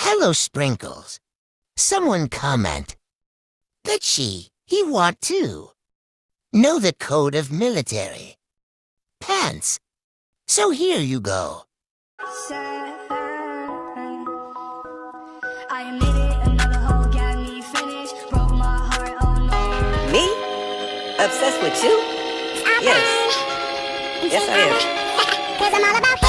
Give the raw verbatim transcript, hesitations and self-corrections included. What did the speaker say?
Hello, Sprinkles. Someone comment. Bitchy, he want too. Know the code of military. Pants. So here you go. I made it, another hoe got me finished. Broke my heart, oh no. Me? Obsessed with you? Yes. Yes, I am. Cause I'm all about